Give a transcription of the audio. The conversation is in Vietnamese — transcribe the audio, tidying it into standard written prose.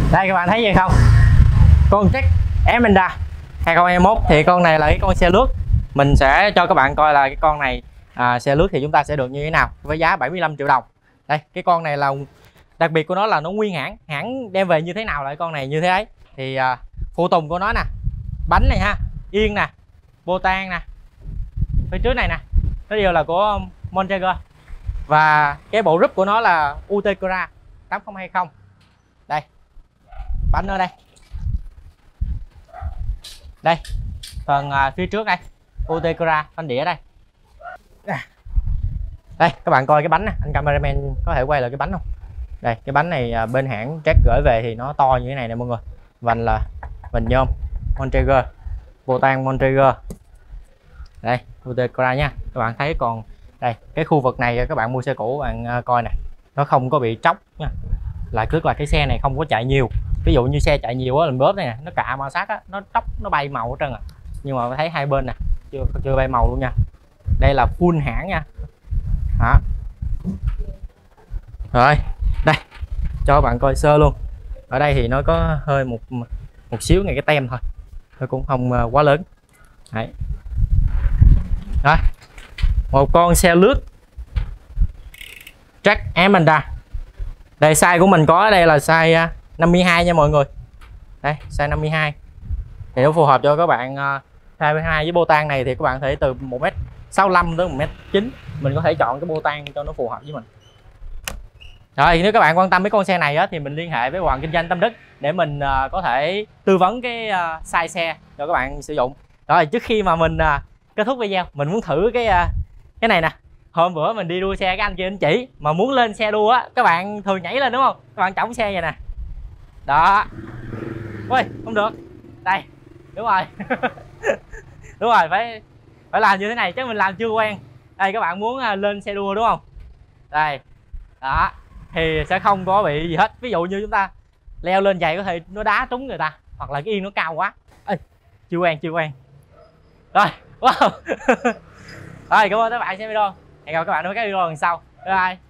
Đây các bạn thấy gì không, con Trek Emenda 2021 thì con này là cái con xe lướt. Mình sẽ cho các bạn coi là cái con này xe lướt thì chúng ta sẽ được như thế nào với giá 75 triệu đồng. Đây cái con này là đặc biệt của nó là nó nguyên hãng, hãng đem về như thế nào lại con này như thế ấy. Thì phụ tùng của nó nè, bánh này ha, yên nè, bô tan nè, phía trước này nè, nó đều là của Montego. Và cái bộ rúp của nó là UT Cora 8020. Đây bánh ở đây, đây phần phía trước đây UT Cora phanh đĩa đây. Đây các bạn coi cái bánh nè, anh cameraman có thể quay lại cái bánh không? Đây cái bánh này bên hãng Trek gửi về thì nó to như thế này nè mọi người. Vành là vành nhôm Montego, bô tan Montego. Đây UT Cora nha. Các bạn thấy còn đây cái khu vực này các bạn mua xe cũ bạn coi nè, nó không có bị tróc nha. Lại tức là cái xe này không có chạy nhiều. Ví dụ như xe chạy nhiều á, lần bóp này nè, nó cạ ma sát á, nó tróc nó bay màu hết trơn à. Nhưng mà thấy hai bên nè, chưa bay màu luôn nha. Đây là full hãng nha. Đó. Rồi, đây cho các bạn coi sơ luôn. Ở đây thì nó có hơi một xíu ngay cái tem thôi, nó cũng không quá lớn. Đấy. Rồi, một con xe lướt Trek Emenda. Đây size của mình có ở đây là size 52 nha mọi người. Đây size 52 thì nó phù hợp cho các bạn. 22 với bô tan này thì các bạn thể từ 1m65 tới 1m9, mình có thể chọn cái bô tan cho nó phù hợp với mình. Rồi nếu các bạn quan tâm với con xe này á, thì mình liên hệ với Hoàng Kinh doanh Tâm Đức để mình có thể tư vấn cái size xe cho các bạn sử dụng. Rồi trước khi mà mình kết thúc video, mình muốn thử cái này nè. Hôm bữa mình đi đua xe, cái anh kia anh chỉ mà muốn lên xe đua á, các bạn thường nhảy lên đúng không, các bạn chỏng xe vậy nè. Đó, ui không được, đây đúng rồi. Đúng rồi, phải làm như thế này, chứ mình làm chưa quen. Đây các bạn muốn lên xe đua đúng không, đây đó thì sẽ không có bị gì hết. Ví dụ như chúng ta leo lên giày có thể nó đá trúng người ta, hoặc là cái yên nó cao quá. Ê, chưa quen rồi. Wow. Rồi cảm ơn các bạn xem video, hẹn gặp các bạn ở các video lần sau. Bye bye.